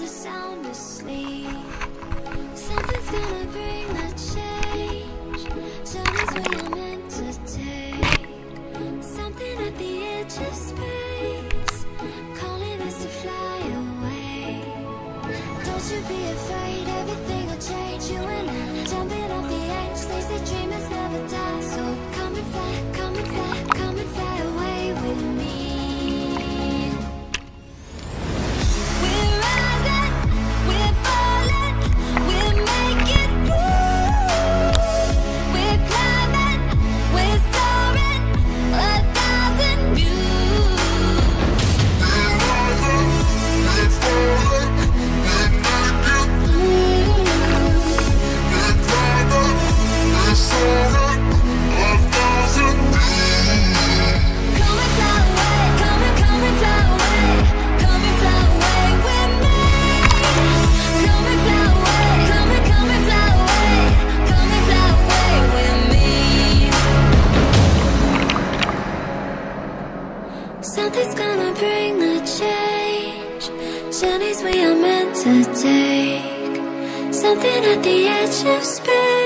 sound asleep. Something's gonna bring the change. Journeys we are meant to take. Something at the edge of space, calling us to fly away. Don't you be afraid, everything will change. You and I, jumping off the edge. They say dreamers never die, so come and fly, come and fly, come and fly away with me. We're rising, we're falling, we're making moves. We're climbing, we're soaring, 1,000 views. We're rising, we're falling, we're making moves. We're climbing, we're soaring, 1,000 views. Come and fly away, come and fly away, come and fly away with me. Come and fly away, come and fly away, come and fly away with me. Something's gonna bring the change. Journeys we are meant to take. Something at the edge of space.